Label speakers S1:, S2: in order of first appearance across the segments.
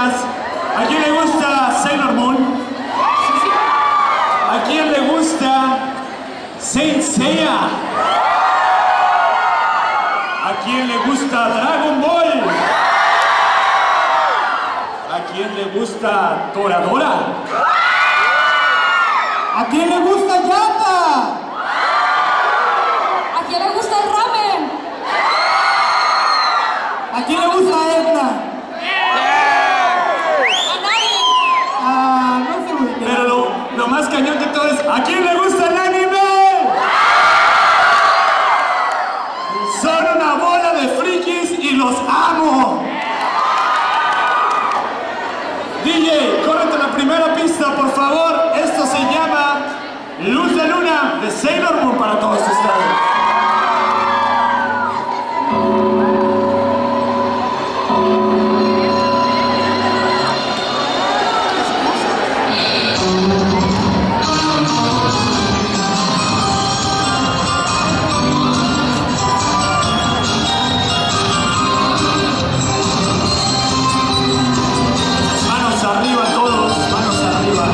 S1: más. ¿A quién le gusta Sailor Moon? ¿A quién le gusta Saint Seiya? ¿A quién le gusta Dragon Ball? ¿A quién le gusta Toradora?
S2: ¿A quién le gusta Yata?
S3: ¿A quién le gusta el ramen?
S2: ¿A quién le gusta Edna?
S3: A nadie.
S2: Ah, no sé muy bien.
S1: Pero lo más cañón de todo es, ¿a quién le gusta el anime? Son una bola de frikis y los amo. DJ, córrete la primera pista, por favor. Esto se llama Luz de Luna de Sailor Moon para todos ustedes. Arriba todos, manos arriba.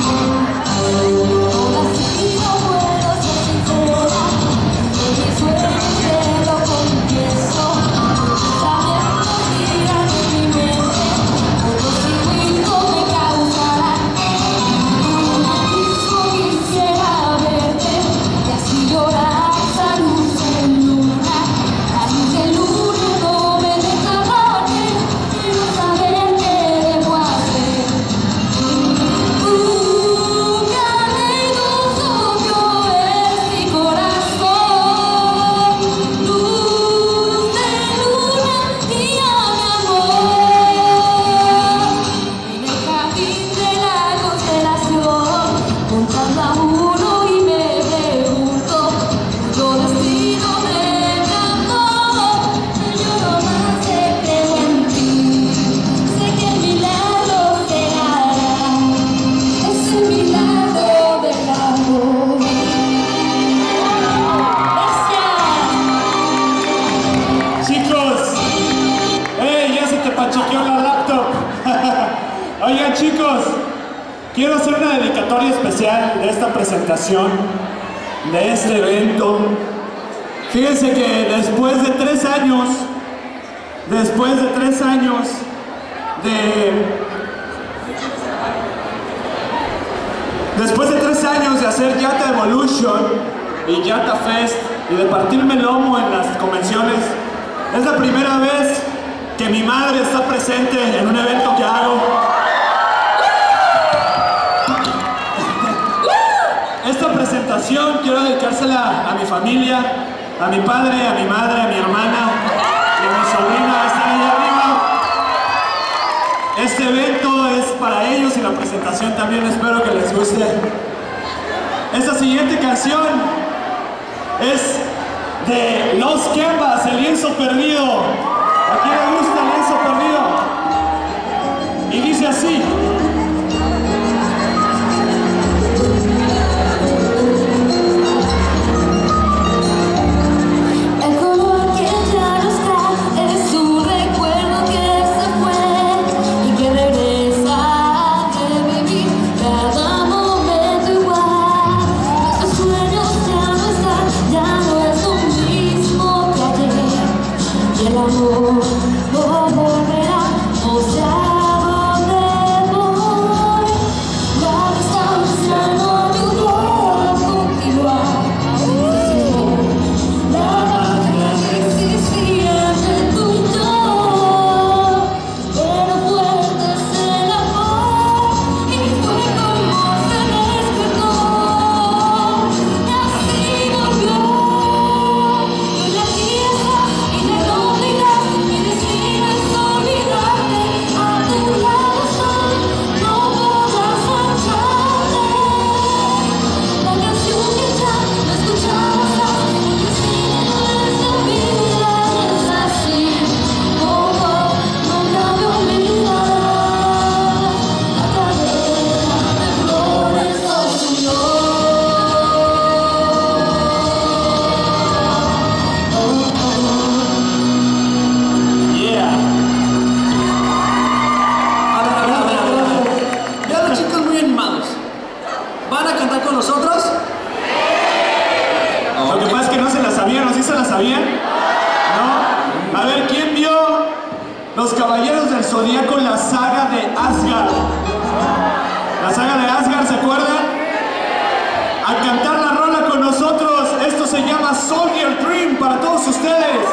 S1: Oigan chicos, quiero hacer una dedicatoria especial de esta presentación, de este evento. Fíjense que después de 3 años de hacer Yata Evolution y Yata Fest y de partirme el lomo en las convenciones, es la primera vez que mi madre está presente en un evento que hago. Esta presentación quiero dedicársela a mi familia, a mi padre, a mi madre, a mi hermana y a mi sobrina, están allá arriba. Este evento es para ellos y la presentación también, espero que les guste. Esta siguiente canción es de Los Kembas, El Lienzo Perdido. ¿A quién le gusta El Lienzo Perdido? Y dice así.
S4: El amor no volverá.
S1: Zodíaco, la saga de Asgard. La saga de Asgard, ¿se acuerdan? A cantar la rola con nosotros. Esto se llama Soldier Dream para todos ustedes.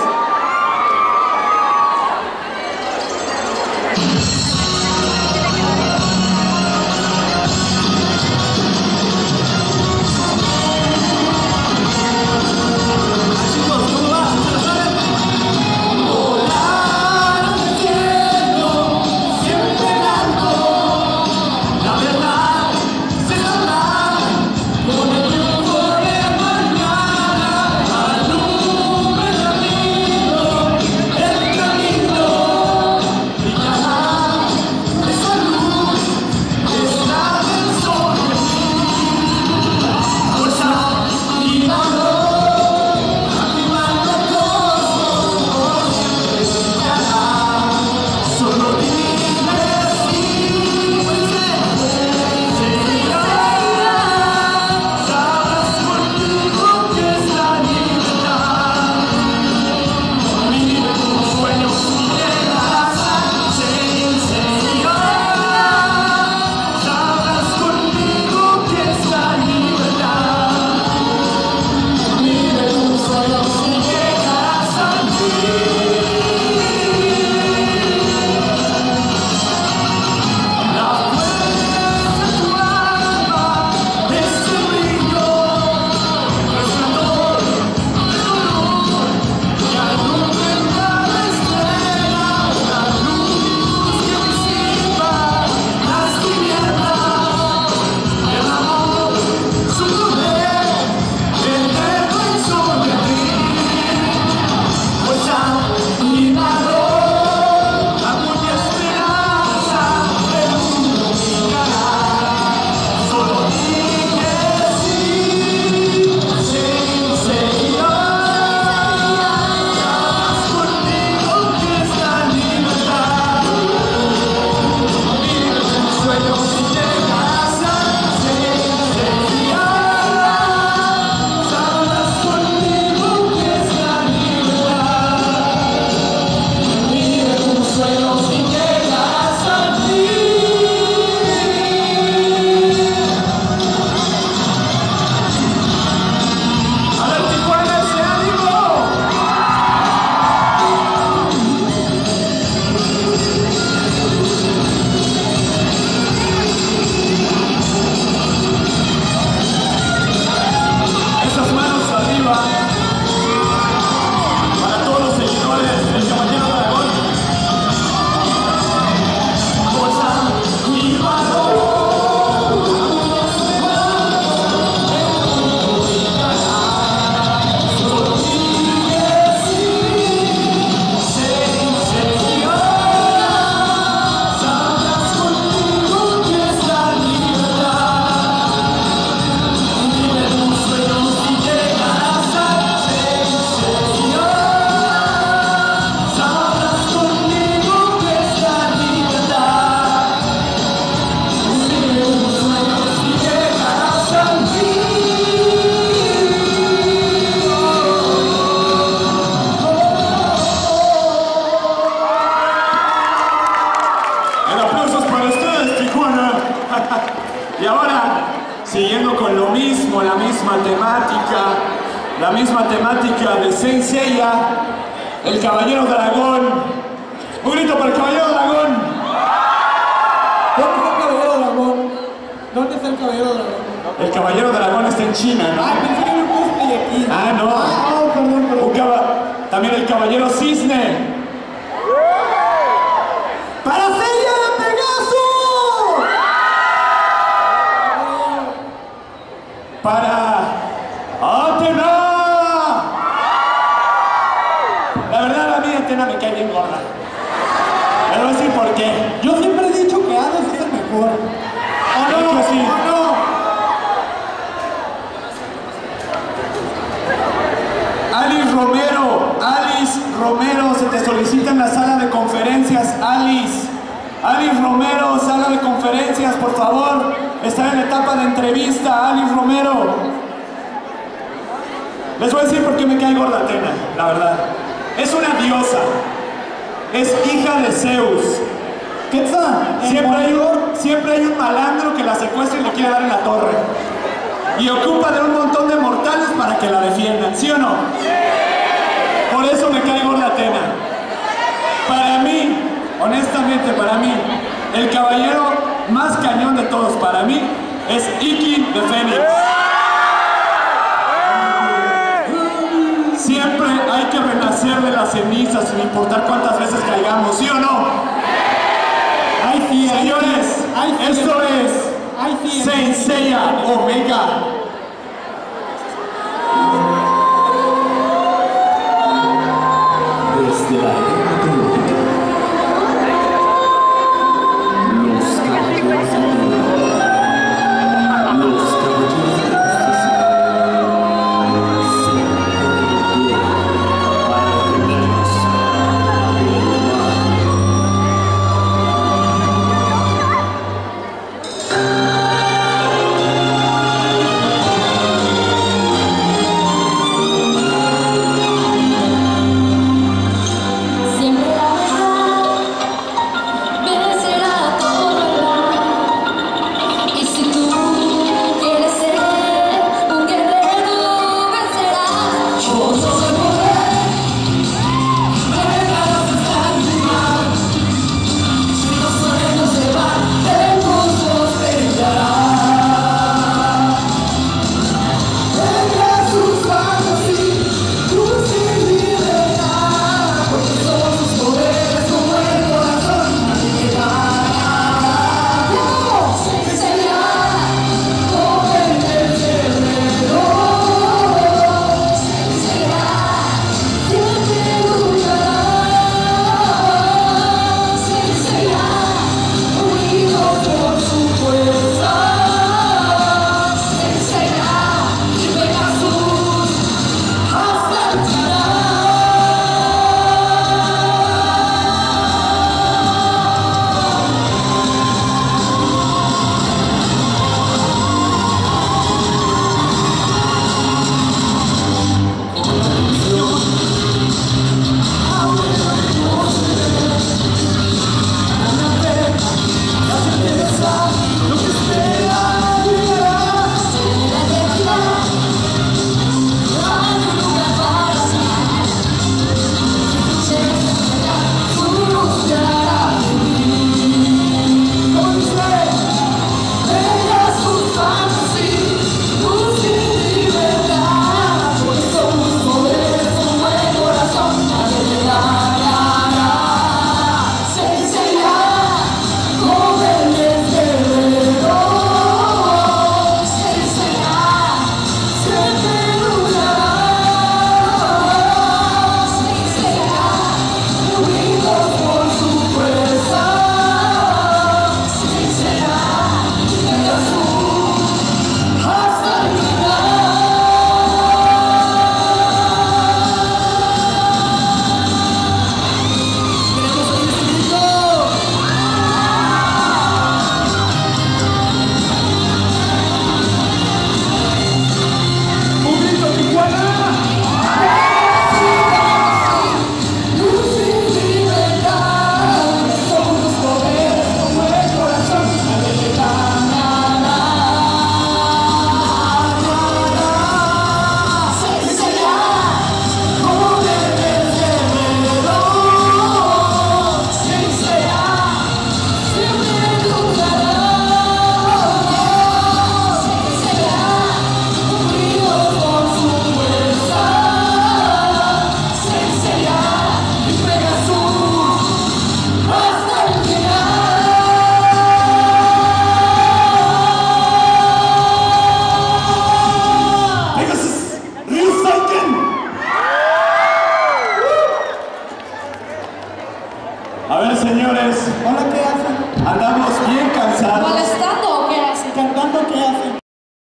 S1: Y ahora, siguiendo con lo mismo, la misma temática de Saint Seiya, el Caballero Dragón. Un grito para el Caballero Dragón.
S2: ¿Dónde está el Caballero Dragón? ¿Dónde está el Caballero Dragón?
S1: El Caballero Dragón está en China, ¿no?
S2: Ah, pensé que era un cosplay aquí.
S1: Ah, no.
S2: Ah, perdón.
S1: También el Caballero Cisne.
S2: ¡Para Seiya de Pegaso!
S1: Para Atena. La verdad, a mí Atena me cae bien gorda. Me voy a decir por qué.
S2: Yo siempre he dicho que Hades es el mejor. ¿O no?
S1: De hecho, sí.
S2: ¿O no?
S1: Alice Romero, se te solicita en la sala de conferencias. Alice Romero, sala de conferencias, por favor. Está en la etapa de entrevista. Alice Romero. Les voy a decir por qué me cae gorda Atena, la verdad. Es una diosa. Es hija de Zeus. Siempre hay un malandro que la secuestra y le quiere dar en la torre. Y ocupa de un montón de mortales para que la defiendan, ¿sí o no? Por eso me cae gorda Atena. Para mí, honestamente para mí, el caballero más cañón de todos para mí es Iki de Fénix. Siempre hay que renacer de las cenizas sin importar cuántas veces caigamos, ¿sí o no? Señores, esto es Saint Seiya Omega.